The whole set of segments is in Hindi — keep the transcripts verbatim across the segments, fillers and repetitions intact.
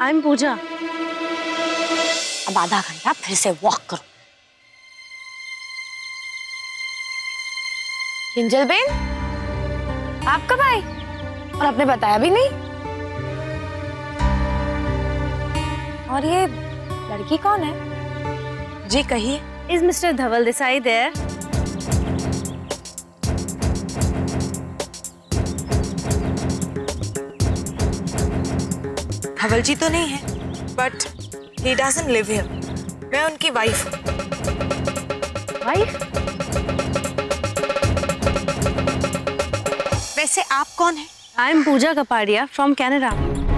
आई एम पूजा। अब आधा घंटा फिर से वॉक करो। किंजल बेन, आप कब आए और आपने बताया भी नहीं? और ये लड़की कौन है? जी कहिए। Is mister Dhaval Desai there? Dhaval ji तो नहीं है, but he doesn't live here. मैं उनकी वाइफ हूँ। वाइफ? वैसे आप कौन हैं? I am Pooja Kapadia from Canada.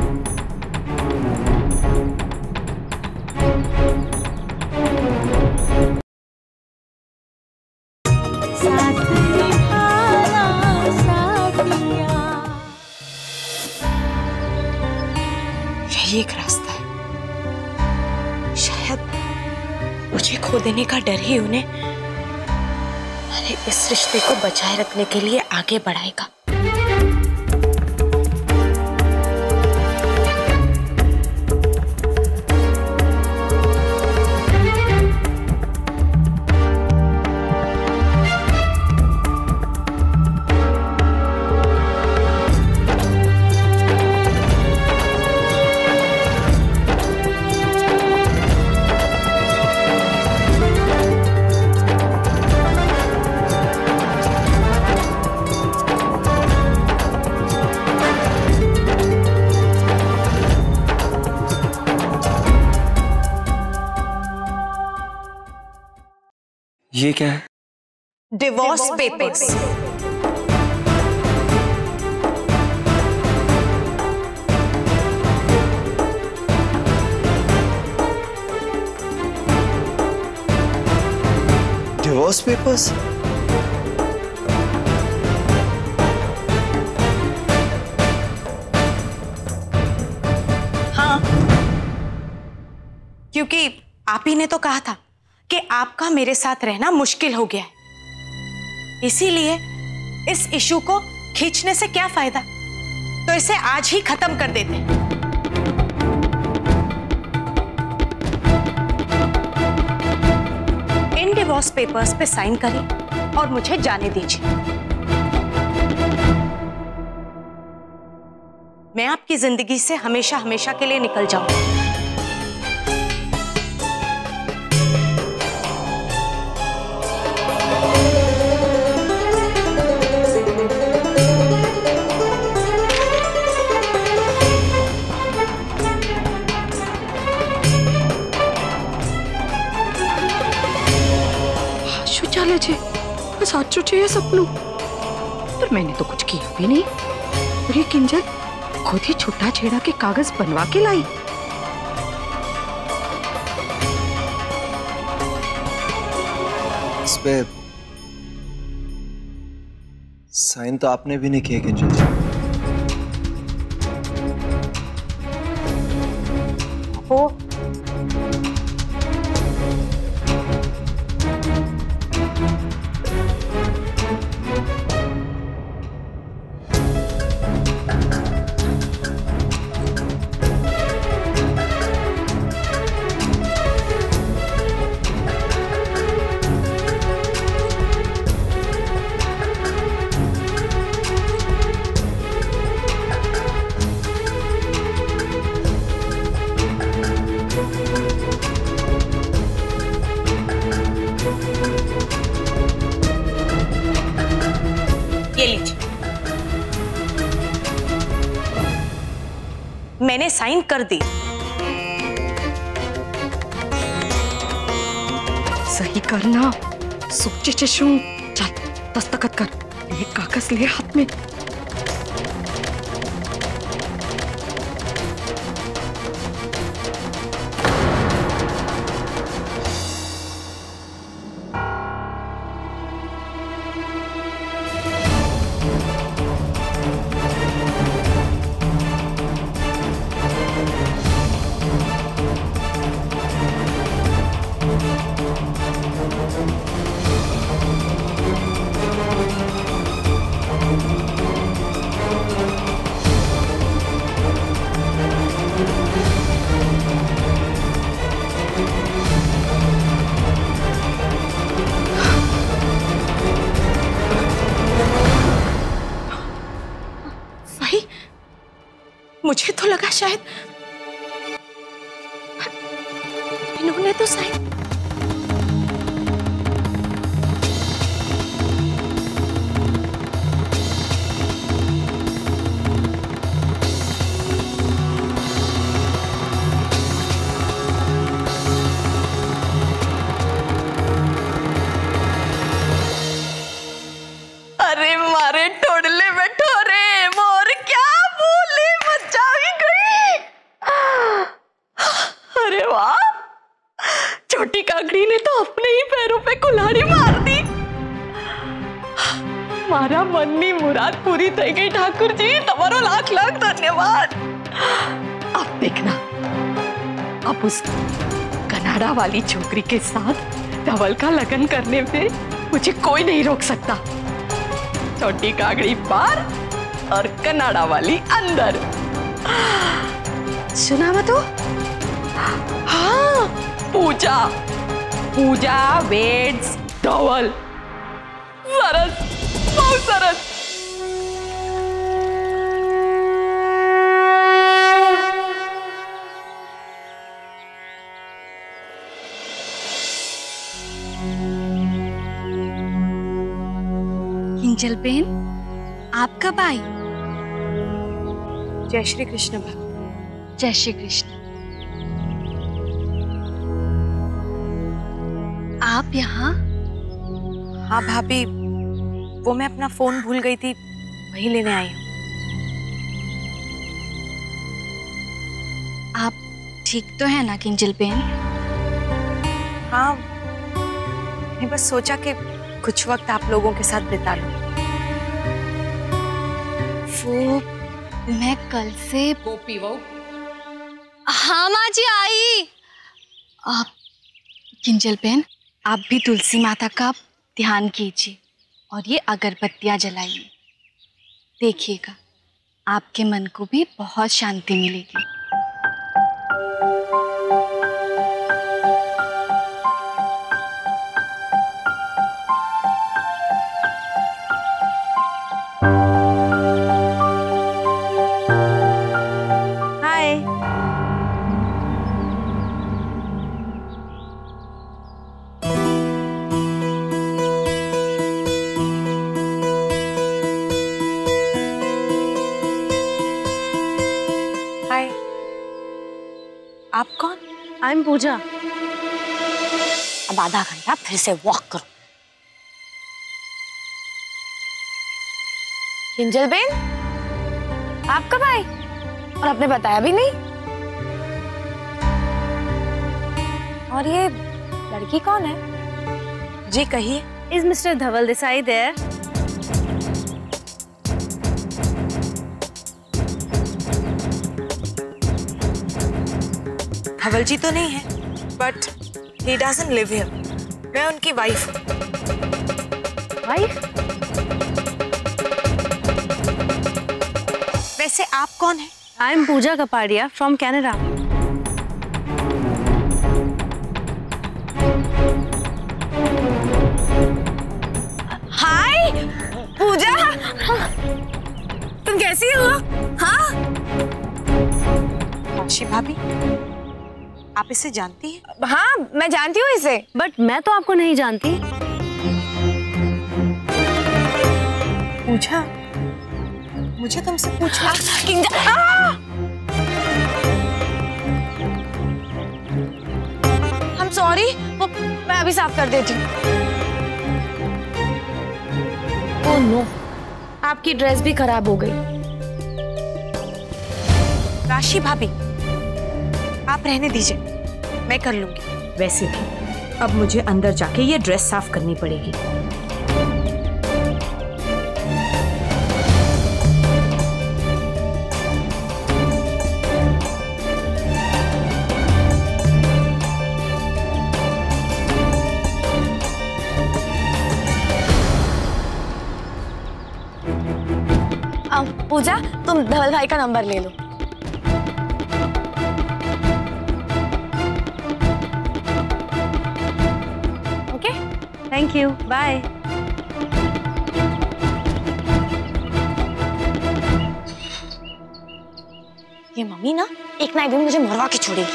यही एक रास्ता है। शायद मुझे खो देने का डर ही उन्हें हमारे इस रिश्ते को बचाए रखने के लिए आगे बढ़ाएगा। ये क्या है? Divorce papers. Divorce papers? हाँ, क्योंकि आप ही ने तो कहा था कि आपका मेरे साथ रहना मुश्किल हो गया है, इसीलिए इस इशू को खींचने से क्या फायदा, तो इसे आज ही खत्म कर देते हैं। इन डिवोर्स पेपर्स पे साइन करिए और मुझे जाने दीजिए। मैं आपकी जिंदगी से हमेशा हमेशा के लिए निकल जाऊंगी। साचो चाहिए सपनों, पर मैंने तो कुछ किया भी नहीं। और ये किंजल खुद ही छुट्टा छेड़ा के कागज बनवा के लाई। इस पे साइन तो आपने भी नहीं किए किंजल जी। वो ये लीजिए, मैंने साइन कर दी। सही करना, सोचे चशू। चल दस्तखत कर, ये कागज ले हाथ में। मुझे तो लगा शायद इन्होंने तो साइन। अरे मारे टोडले बैठो रे मोर, क्या बोली मचाई गई। अरे वाह, छोटी काकड़ी ने तो अपने ही पैरों पे कुल्हाड़ी मार दी। मारा मननी मुराद पूरी થઈ गई ठाकुर जी, तुम्हारो लाख लाख धन्यवाद। अब देखना, अब उस कनाडा वाली छोकरी के साथ धवल का लगन करने में मुझे कोई नहीं रोक सकता। छोटी काकड़ी बाहर और कनाडा वाली अंदर। सुना मत? हाँ, पूजा पूजा वेड्स धवल। सरस, बहुत सरस। किंजल बेन, आप कब आई? जय श्री कृष्ण भाभी। जय श्री कृष्ण। आप यहाँ? हाँ भाभी, वो मैं अपना फोन भूल गई थी, वही लेने आई हूँ। आप ठीक तो है ना किंजल बेन? हाँ, मैंने बस सोचा कि कुछ वक्त आप लोगों के साथ बिता लूं। वो मैं कल से गोपी वो हाँ माँ जी आई। आप किंजल बेन, आप भी तुलसी माता का ध्यान कीजिए और ये अगरबत्तियां जलाइए। देखिएगा, आपके मन को भी बहुत शांति मिलेगी। आप कौन? I am Pooja. अब आधा घंटा फिर से वॉक करो। किंजल बेन, आप कब आए और आपने बताया भी नहीं? और ये लड़की कौन है? जी कहिए। Is mister Dhaval Desai there? Dhaval ji तो नहीं है, but he doesn't live here. मैं उनकी वाइफ हूँ। वाइफ? वैसे आप कौन हैं? I am Pooja Kapadia from Canada. Hi Pooja, तुम कैसी हो? हाँ, राशि भाभी, आप इसे जानती हैं? हाँ मैं जानती हूँ इसे। बट मैं तो आपको नहीं जानती। पूजा, मुझे तुमसे पूछना। I'm sorry, वो मैं अभी साफ कर देती हूँ। ओह नो, आपकी ड्रेस भी खराब हो गई। राशि भाभी, आप रहने दीजिए, मैं कर लूंगी। वैसे भी अब मुझे अंदर जाके ये ड्रेस साफ करनी पड़ेगी। पूजा, तुम धवल भाई का नंबर ले लो। Okay, thank you, bye. ये मम्मी ना एक ना एक दिन मुझे मरवा के छोड़ेगी।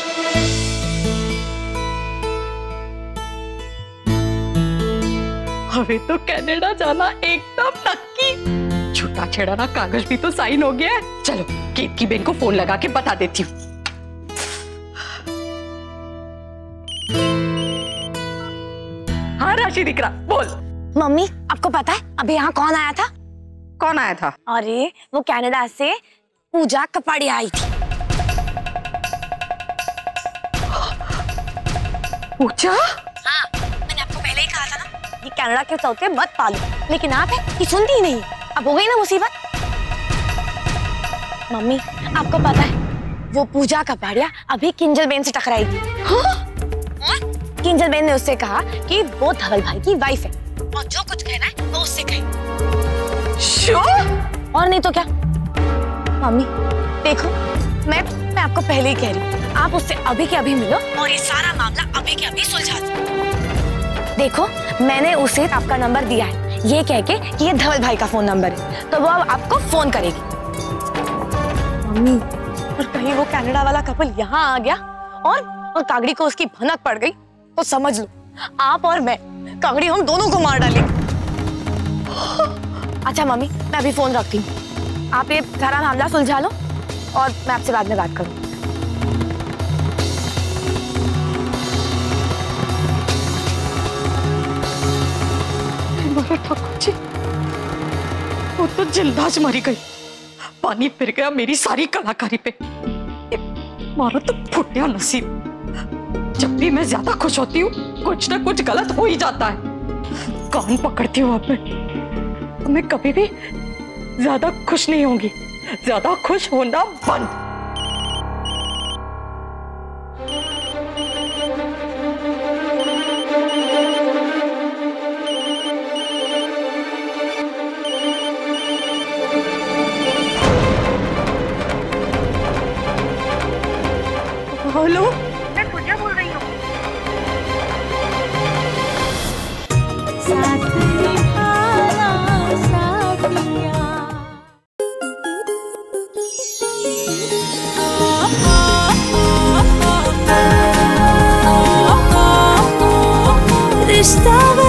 अभी तो कनाडा जाना एकदम नक्की। छुट्टा छेड़ा ना कागज भी तो साइन हो गया है। चलो केत की बहन को फोन लगा के बता देती हूँ। हाँ राशि दिख रहा, बोल। मम्मी आपको पता है अभी यहाँ कौन आया था? कौन आया था? अरे वो कनाडा से पूजा कपाड़िया आई थी। पूजा? हाँ, मैंने आपको पहले ही कहा था ना ये कनाडा के तोते मत पालो, लेकिन आप है कि सुनती ही नहीं। अब हो गई ना मुसीबत। मम्मी आपको पता है वो पूजा कपाड़िया अभी किंजल बेन से टकराई थी। हाँ? किंजल बेन ने उससे कहा कि वो धवल भाई की वाइफ है और जो कुछ कहना है वो उससे कहे। शो? और नहीं तो क्या। मम्मी देखो मैं मैं आपको पहले ही कह रही हूँ, आप उससे अभी के अभी मिलो और ये सारा मामला अभी के अभी सुलझा दो। देखो मैंने उसे आपका नंबर दिया है ये कह के कि ये धवल भाई का फोन नंबर है, तो वो अब आपको फोन करेगी। मम्मी और कहीं वो कनाडा वाला कपल यहाँ आ गया और और कागड़ी को उसकी भनक पड़ गई तो समझ लो आप और मैं, कागड़ी हम दोनों को मार डालेंगे। अच्छा मम्मी मैं अभी फोन रखती हूँ, आप ये सारा मामला सुलझा लो और मैं आपसे बाद में बात करूँ। ठाकुर जी वो तो जिल्दाज मरी गई, पानी फिर गया मेरी सारी कलाकारी पे। मारो तो फुटिया नसीब। जब भी मैं ज्यादा खुश होती हूँ कुछ ना कुछ गलत हो ही जाता है। कान पकड़ती हूँ अब मैं, मैं कभी भी ज्यादा खुश नहीं होंगी। ज्यादा खुश होना बंद। हेलो मैं पूजा बोल रही हूँ। रिश्ता